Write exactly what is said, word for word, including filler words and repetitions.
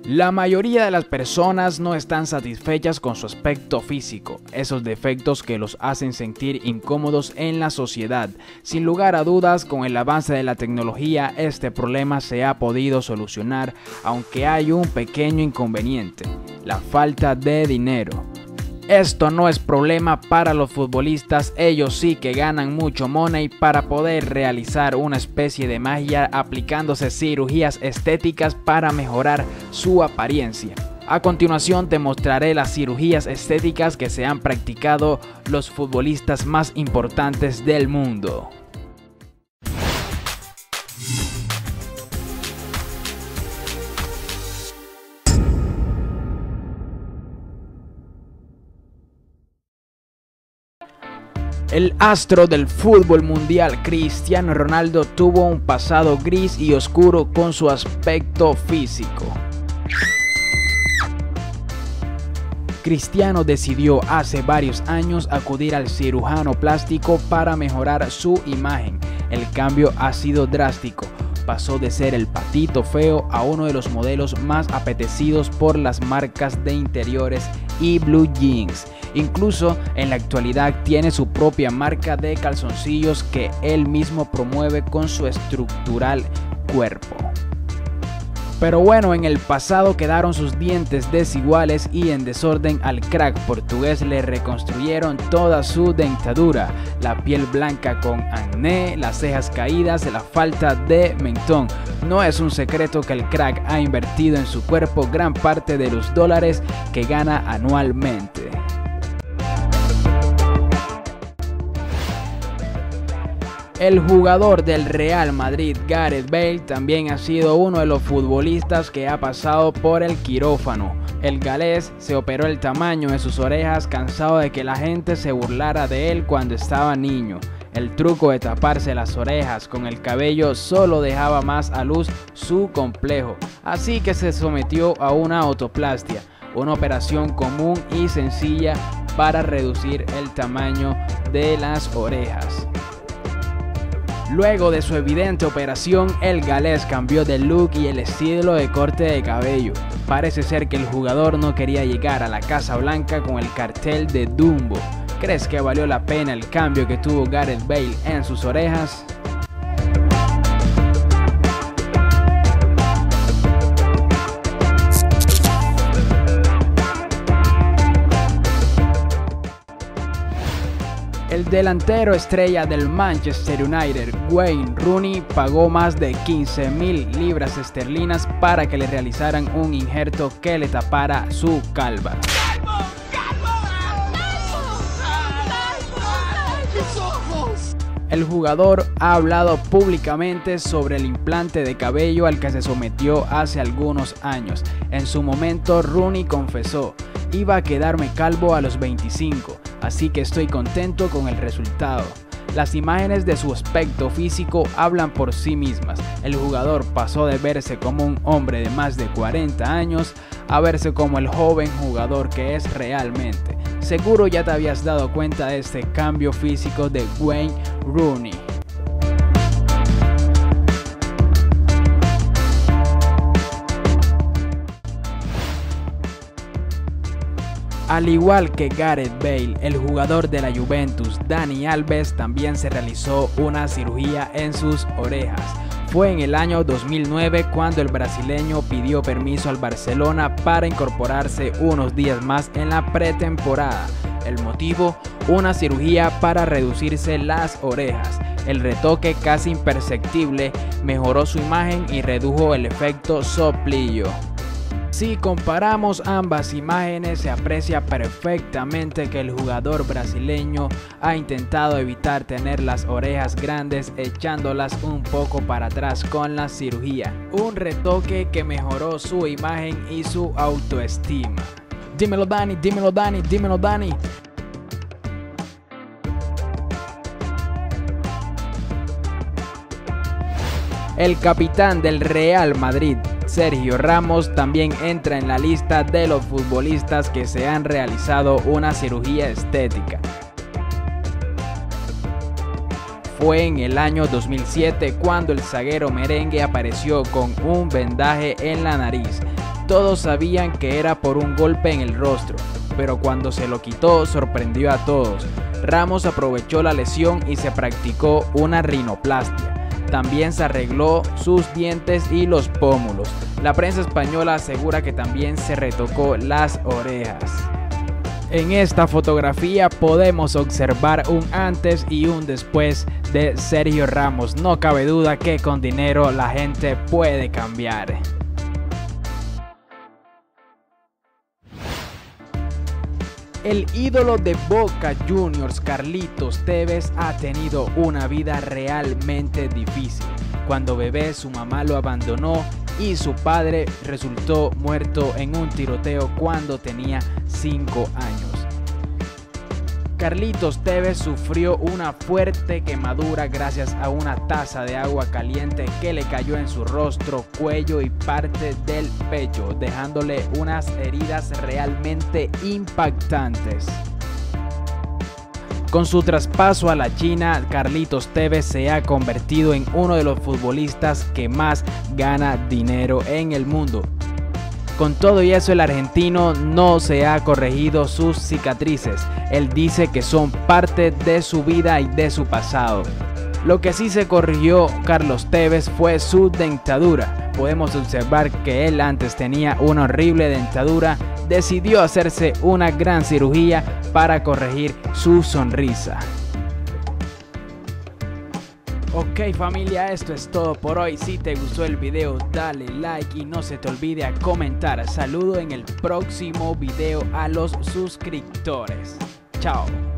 La mayoría de las personas no están satisfechas con su aspecto físico, esos defectos que los hacen sentir incómodos en la sociedad. Sin lugar a dudas, con el avance de la tecnología, este problema se ha podido solucionar, aunque hay un pequeño inconveniente: la falta de dinero. Esto no es problema para los futbolistas, ellos sí que ganan mucho money para poder realizar una especie de magia aplicándose cirugías estéticas para mejorar su apariencia. A continuación te mostraré las cirugías estéticas que se han practicado los futbolistas más importantes del mundo. El astro del fútbol mundial Cristiano Ronaldo tuvo un pasado gris y oscuro con su aspecto físico. Cristiano decidió hace varios años acudir al cirujano plástico para mejorar su imagen. El cambio ha sido drástico. Pasó de ser el patito feo a uno de los modelos más apetecidos por las marcas de interiores y blue jeans. Incluso en la actualidad tiene su propia marca de calzoncillos que él mismo promueve con su estructural cuerpo. Pero bueno, en el pasado quedaron sus dientes desiguales y en desorden al crack portugués le reconstruyeron toda su dentadura, la piel blanca con acné, las cejas caídas, la falta de mentón. No es un secreto que el crack ha invertido en su cuerpo gran parte de los dólares que gana anualmente. El jugador del Real Madrid, Gareth Bale, también ha sido uno de los futbolistas que ha pasado por el quirófano. El galés se operó el tamaño de sus orejas, cansado de que la gente se burlara de él cuando estaba niño. El truco de taparse las orejas con el cabello solo dejaba más a luz su complejo, así que se sometió a una otoplastia, una operación común y sencilla para reducir el tamaño de las orejas. Luego de su evidente operación, el galés cambió de look y el estilo de corte de cabello. Parece ser que el jugador no quería llegar a la Casa Blanca con el cartel de Dumbo. ¿Crees que valió la pena el cambio que tuvo Gareth Bale en sus orejas? El delantero estrella del Manchester United, Wayne Rooney, pagó más de quince mil libras esterlinas para que le realizaran un injerto que le tapara su calva. El jugador ha hablado públicamente sobre el implante de cabello al que se sometió hace algunos años. En su momento, Rooney confesó: "Iba a quedarme calvo a los veinticinco, así que estoy contento con el resultado". Las imágenes de su aspecto físico hablan por sí mismas. El jugador pasó de verse como un hombre de más de cuarenta años a verse como el joven jugador que es realmente. Seguro ya te habías dado cuenta de este cambio físico de Wayne Rooney. Al igual que Gareth Bale, el jugador de la Juventus, Dani Alves, también se realizó una cirugía en sus orejas. Fue en el año dos mil nueve cuando el brasileño pidió permiso al Barcelona para incorporarse unos días más en la pretemporada. El motivo: una cirugía para reducirse las orejas. El retoque, casi imperceptible, mejoró su imagen y redujo el efecto soplillo. Si comparamos ambas imágenes, se aprecia perfectamente que el jugador brasileño ha intentado evitar tener las orejas grandes, echándolas un poco para atrás con la cirugía. Un retoque que mejoró su imagen y su autoestima. Dímelo Dani, dímelo Dani, dímelo Dani. El capitán del Real Madrid, Sergio Ramos, también entra en la lista de los futbolistas que se han realizado una cirugía estética. Fue en el año dos mil siete cuando el zaguero merengue apareció con un vendaje en la nariz. Todos sabían que era por un golpe en el rostro, pero cuando se lo quitó sorprendió a todos. Ramos aprovechó la lesión y se practicó una rinoplastia. También se arregló sus dientes y los pómulos. La prensa española asegura que también se retocó las orejas. En esta fotografía podemos observar un antes y un después de Sergio Ramos. No cabe duda que con dinero la gente puede cambiar. El ídolo de Boca Juniors, Carlitos Tevez, ha tenido una vida realmente difícil. Cuando bebé, su mamá lo abandonó y su padre resultó muerto en un tiroteo cuando tenía cinco años. Carlitos Tevez sufrió una fuerte quemadura gracias a una taza de agua caliente que le cayó en su rostro, cuello y parte del pecho, dejándole unas heridas realmente impactantes. Con su traspaso a la China, Carlitos Tevez se ha convertido en uno de los futbolistas que más gana dinero en el mundo. Con todo y eso, el argentino no se ha corregido sus cicatrices. Él dice que son parte de su vida y de su pasado. Lo que sí se corrigió Carlos Tevez fue su dentadura. Podemos observar que él antes tenía una horrible dentadura. Decidió hacerse una gran cirugía para corregir su sonrisa. Ok familia, esto es todo por hoy. Si te gustó el video, dale like y no se te olvide a comentar. Saludo en el próximo video a los suscriptores. Chao.